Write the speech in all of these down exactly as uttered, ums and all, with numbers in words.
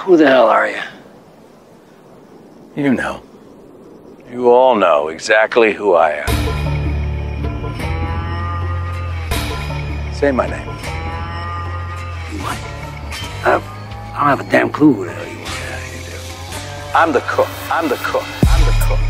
Who the hell are you? You know. You all know exactly who I am. Say my name. What? I, I don't have a damn clue who the hell you are. Yeah, you do. I'm the cook. I'm the cook. I'm the cook.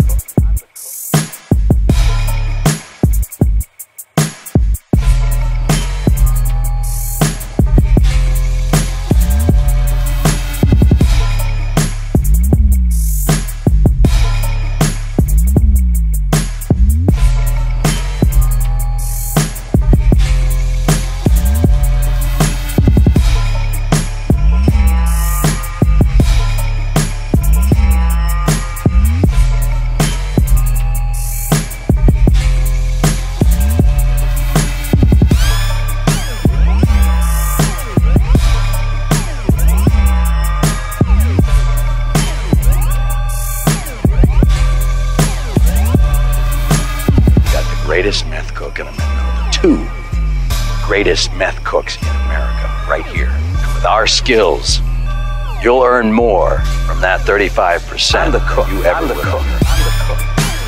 Greatest meth cook in America. Two greatest meth cooks in America, right here. And with our skills, you'll earn more from that thirty-five percent I'm the cook. You ever I'm the will. Cook. I'm the cook.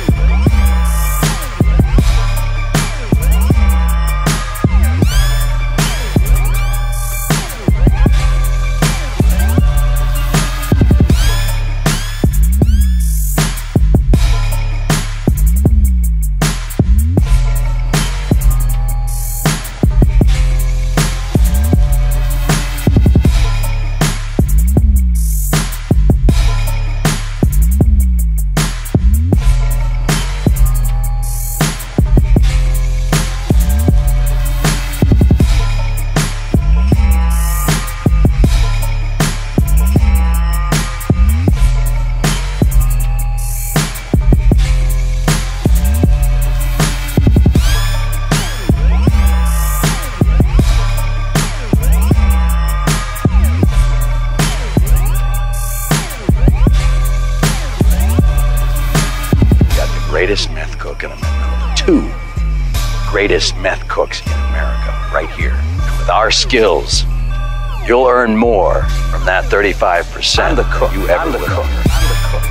Greatest meth cook in America. Two greatest meth cooks in America, right here. And with our skills, you'll earn more from that thirty-five percent I'm the cook. You ever I'm the will. Cook. I'm the cook.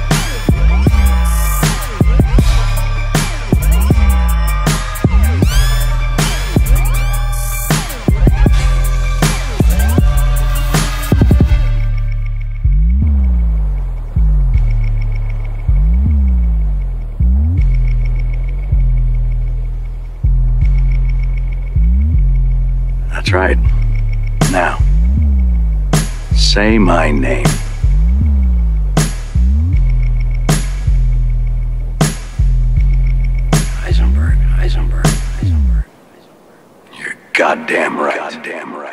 That's right. Now, say my name. Heisenberg, Heisenberg, Heisenberg, Heisenberg. You're goddamn right. Goddamn right.